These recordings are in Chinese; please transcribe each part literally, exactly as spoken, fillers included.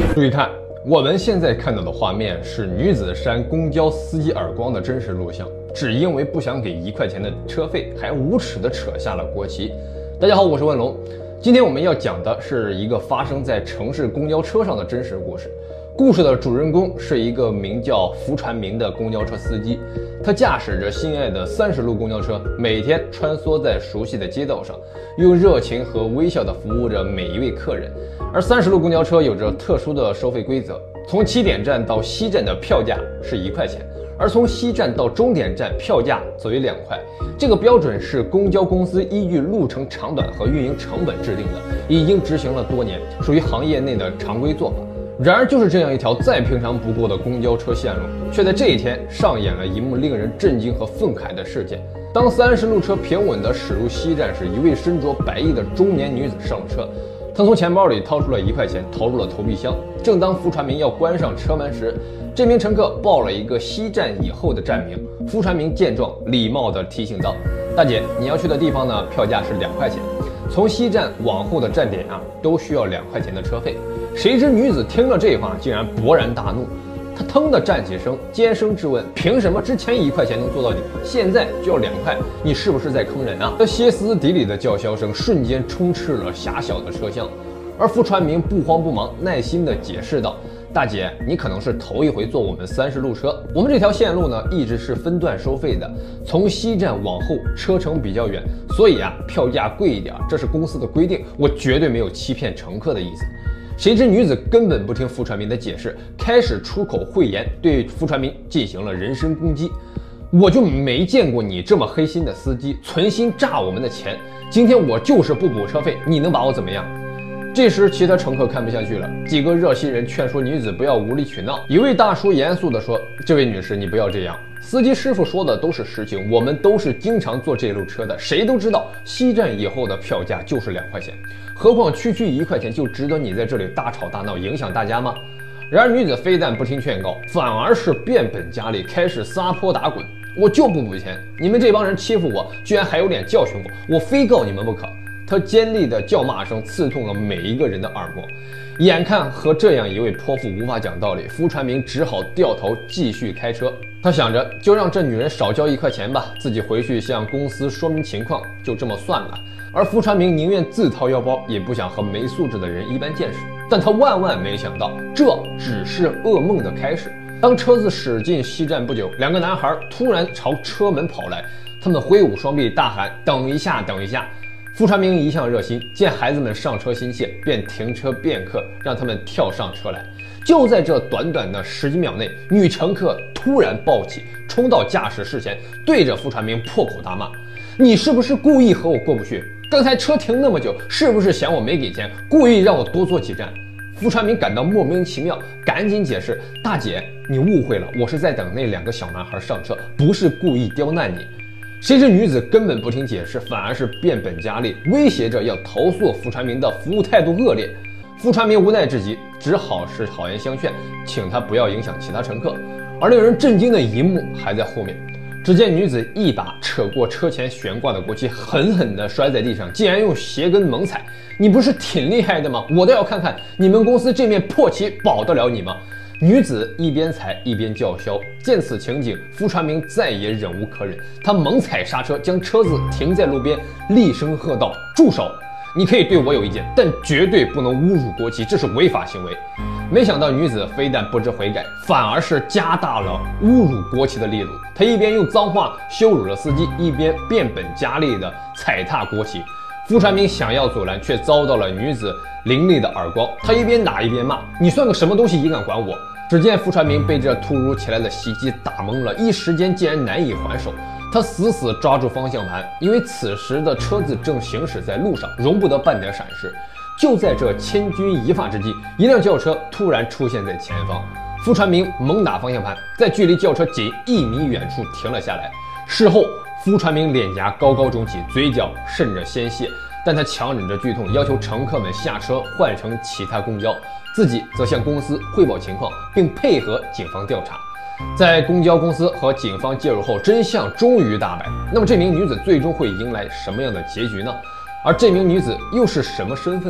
注意看，我们现在看到的画面是女子扇公交司机耳光的真实录像，只因为不想给一块钱的车费，还无耻地扯下了国旗。大家好，我是问龙，今天我们要讲的是一个发生在城市公交车上的真实故事。故事的主人公是一个名叫福传明的公交车司机，他驾驶着心爱的三十路公交车，每天穿梭在熟悉的街道上，用热情和微笑地服务着每一位客人。而三十路公交车有着特殊的收费规则，从起点站到西站的票价是一块钱，而从西站到终点站票价则为两块。这个标准是公交公司依据路程长短和运营成本制定的，已经执行了多年，属于行业内的常规做法。然而，就是这样一条再平常不过的公交车线路，却在这一天上演了一幕令人震惊和愤慨的事件。当三十路车平稳地驶入西站时，一位身着白衣的中年女子上了车，她从钱包里掏出了一块钱，投入了投币箱。正当福传明要关上车门时，这名乘客报了一个西站以后的站名。福传明见状，礼貌地提醒道：“大姐，你要去的地方呢，票价是两块钱。从西站往后的站点啊，都需要两块钱的车费。”谁知女子听了这话，竟然勃然大怒，她腾地站起身，尖声质问：“凭什么之前一块钱能做到底，现在就要两块？你是不是在坑人啊？”这歇斯底里的叫嚣声瞬间充斥了狭小的车厢，而福传明不慌不忙，耐心地解释道：“大姐，你可能是头一回坐我们三十路车，我们这条线路呢一直是分段收费的，从西站往后车程比较远，所以啊票价贵一点，这是公司的规定，我绝对没有欺骗乘客的意思。”谁知女子根本不听福传明的解释，开始出口秽言，对福传明进行了人身攻击。我就没见过你这么黑心的司机，存心诈我们的钱。今天我就是不补车费，你能把我怎么样？这时其他乘客看不下去了，几个热心人劝说女子不要无理取闹。一位大叔严肃地说：“这位女士，你不要这样，司机师傅说的都是实情，我们都是经常坐这路车的，谁都知道西站以后的票价就是两块钱，何况区区一块钱就值得你在这里大吵大闹，影响大家吗？”然而女子非但不听劝告，反而是变本加厉，开始撒泼打滚。我就不补钱，你们这帮人欺负我，居然还有脸教训我，我非告你们不可。他尖利的叫骂声刺痛了每一个人的耳膜。眼看和这样一位泼妇无法讲道理，福传明只好掉头继续开车。他想着就让这女人少交一块钱吧，自己回去向公司说明情况，就这么算了。而福传明宁愿自掏腰包，也不想和没素质的人一般见识。但他万万没想到，这只是噩梦的开始。当车子驶进西站不久，两个男孩突然朝车门跑来，他们挥舞双臂大喊：“等一下，等一下！”福传明一向热心，见孩子们上车心切，便停车片刻，让他们跳上车来。就在这短短的十几秒内，女乘客突然暴起，冲到驾驶室前，对着福传明破口大骂：“你是不是故意和我过不去？刚才车停那么久，是不是嫌我没给钱，故意让我多坐几站？”福传明感到莫名其妙，赶紧解释：“大姐，你误会了，我是在等那两个小男孩上车，不是故意刁难你。”谁知女子根本不听解释，反而是变本加厉，威胁着要投诉福传明的服务态度恶劣。福传明无奈至极，只好是好言相劝，请他不要影响其他乘客。而令人震惊的一幕还在后面，只见女子一把扯过车前悬挂的国旗，狠狠地摔在地上，竟然用鞋跟猛踩。你不是挺厉害的吗？我倒要看看你们公司这面破旗保得了你吗？女子一边踩一边叫嚣。见此情景，福传明再也忍无可忍，他猛踩刹车，将车子停在路边，厉声喝道：“住手！你可以对我有意见，但绝对不能侮辱国旗，这是违法行为。”没想到女子非但不知悔改，反而是加大了侮辱国旗的力度。她一边用脏话羞辱了司机，一边变本加厉地踩踏国旗。福传明想要阻拦，却遭到了女子凌厉的耳光。他一边打一边骂：“你算个什么东西，也敢管我？”只见福传明被这突如其来的袭击打懵了，一时间竟然难以还手。他死死抓住方向盘，因为此时的车子正行驶在路上，容不得半点闪失。就在这千钧一发之际，一辆轿车突然出现在前方。福传明猛打方向盘，在距离轿车仅一米远处停了下来。事后，福传明脸颊高高肿起，嘴角渗着鲜血，但他强忍着剧痛，要求乘客们下车换乘其他公交，自己则向公司汇报情况，并配合警方调查。在公交公司和警方介入后，真相终于大白。那么这名女子最终会迎来什么样的结局呢？而这名女子又是什么身份呢？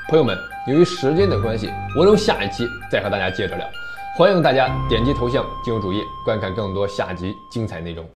朋友们，由于时间的关系，文龙下一期再和大家接着聊。欢迎大家点击头像进入主页，观看更多下集精彩内容。